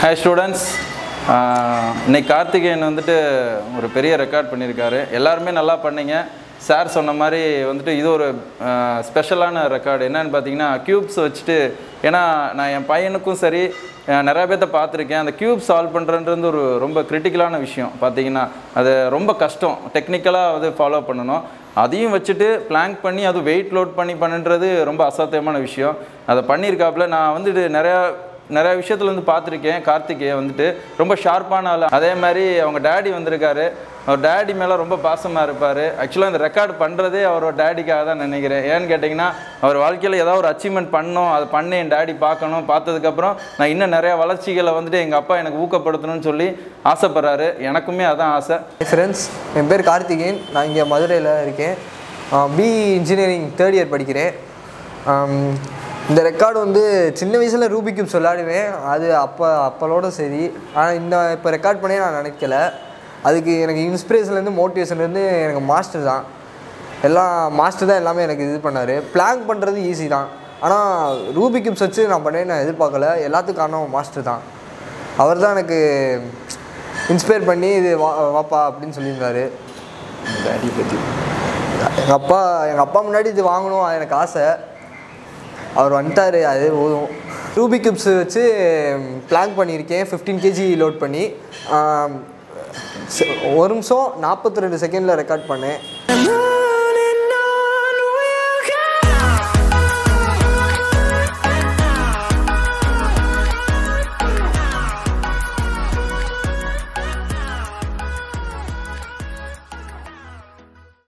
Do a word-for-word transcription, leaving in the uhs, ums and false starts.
Hi students. இன்னைக்கு கார்த்திகேயன் வந்துட்டு ஒரு பெரிய ரெக்கார்ட் பண்ணியிருக்காரு. எல்லாருமே நல்லா பண்ணீங்க. சார் சொன்ன மாதிரி வந்துட்டு இது ஒரு ஸ்பெஷலான ரெக்கார்டு. என்னன்னு பார்த்தீங்கன்னா க்யூப்ஸ் வச்சுட்டு, ஏன்னா நான் என் பையனுக்கும் சரி நிறையா பேர்த்த பார்த்துருக்கேன். அந்த க்யூப் சால்வ் பண்ணுறன்றது ஒரு ரொம்ப கிரிட்டிக்கலான விஷயம். பார்த்தீங்கன்னா அது ரொம்ப கஷ்டம், டெக்னிக்கலாக வந்து ஃபாலோ பண்ணணும். அதையும் வச்சுட்டு பிளாங்க் பண்ணி அது வெயிட் லோட் பண்ணி பண்ணுன்றது ரொம்ப அசாத்தியமான விஷயம். அதை பண்ணியிருக்காப்புல. நான் வந்துட்டு நிறையா நிறையா விஷயத்துல வந்து பார்த்துருக்கேன். கார்த்திகேயன் வந்துட்டு ரொம்ப ஷார்ப்பான ஆள். அதே மாதிரி அவங்க டேடி வந்திருக்காரு. அவர் டேடி மேலே ரொம்ப பாசமாக இருப்பார். ஆக்சுவலாக இந்த ரெக்கார்டு பண்ணுறதே அவரோட டேடிக்காக தான் நினைக்கிறேன். ஏன்னு கேட்டிங்கன்னா அவர் வாழ்க்கையில் ஏதாவது ஒரு அச்சீவ்மெண்ட் பண்ணணும், அதை பண்ணி என் டேடி பார்க்கணும். பார்த்ததுக்கப்புறம் நான் இன்னும் நிறையா வளர்ச்சிகளை வந்துட்டு எங்கள் அப்பா எனக்கு ஊக்கப்படுத்தணும்னு சொல்லி ஆசைப்பட்றாரு. எனக்குமே அதான் ஆசை. ஃப்ரெண்ட்ஸ், என் பேர் கார்த்திகேயன். நான் இங்கே மதுரையில் இருக்கேன். பி இன்ஜினியரிங் தேர்ட் இயர் படிக்கிறேன். இந்த ரெக்கார்டு வந்து சின்ன வயசில் ரூபிக் கியூப்ஸ் விளையாடுவேன். அது அப்போ அப்பளோட சரி. ஆனால் இந்த இப்போ ரெக்கார்ட் பண்ணி நான் நினைக்கல. அதுக்கு எனக்கு இன்ஸ்பிரேஷன்லேருந்து மோட்டிவேஷன்லேருந்து எனக்கு மாஸ்டர் தான். எல்லாம் மாஸ்டர் தான் எல்லாமே எனக்கு இது பண்ணார். பிளாங்க் பண்ணுறது ஈஸி தான், ஆனால் ரூபிக் கியூப்ஸ் வச்சு நான் பண்ணேன் நான் எதிர்பார்க்கல. எல்லாத்துக்கும் காரணம் மாஸ்டர் தான். அவர் தான் எனக்கு இன்ஸ்பயர் பண்ணி இது வா வாப்பா அப்படின்னு சொல்லியிருந்தார். டேடி பற்றி எங்கள் அப்பா எங்கள் அப்பா முன்னாடி இது வாங்கணும் எனக்கு ஆசை. அவர் வந்துட்டார், அது போதும். ரூபிக் கியூப்ஸ் வச்சு பிளாங்க் பண்ணியிருக்கேன். ஃபிஃப்டீன் கேஜி லோட் பண்ணி ஒரு நிமிஷம் நாற்பத்தி ரெண்டு செகண்டில் ரெக்கார்ட் பண்ணேன்.